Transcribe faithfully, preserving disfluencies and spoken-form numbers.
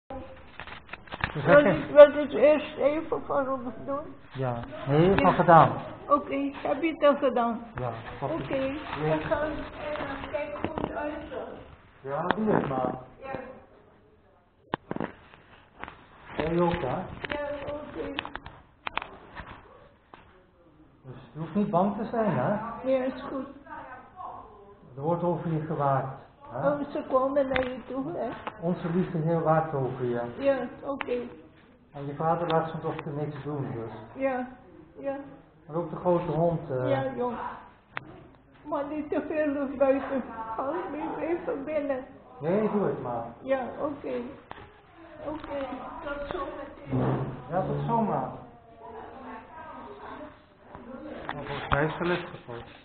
Wil ik wil het eerst even voor ons doen? Ja, nee, je hebt Ja. al gedaan. Oké, okay. Heb je het al gedaan? Ja. Oké, okay. Dan gaan we even kijken hoe het uitziet. Ja, doe het maar. Ja. Jij ook, hè? Ja, oké. Okay. Dus je hoeft niet bang te zijn, hè? Ja, is goed. Er wordt over je gewaakt. Hè? Oh, ze komen naar je toe, hè? Onze liefde heel waakt over je. Ja, oké. Okay. En je vader laat zijn dochter niks doen, dus. Ja, ja. Maar ook de grote hond. Uh... Ja, jong. Maar niet te veel lucht buiten. Hou me even binnen. Nee, doe het maar. Ja, oké. Okay. Oké, okay. Tot zo meteen. Ja, tot zo maar. Nou, volgens mij is het licht gevallen.